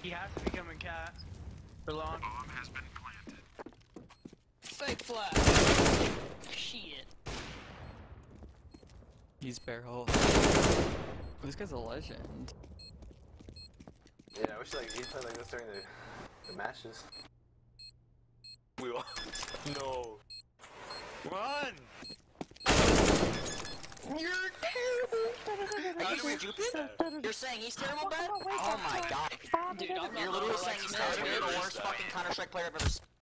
He has to become a cat. For long. Bomb has been planted. Fake flag. Shit. He's barrel. This guy's a legend. Yeah, I wish like he played like this during the matches. We all. No. Run! You're terrible. Are you stupid? You're saying he's terrible, Ben? Oh my god. Dude, I'm You're literally saying he's terrible. You're the worst fucking Counter-Strike player I've ever seen.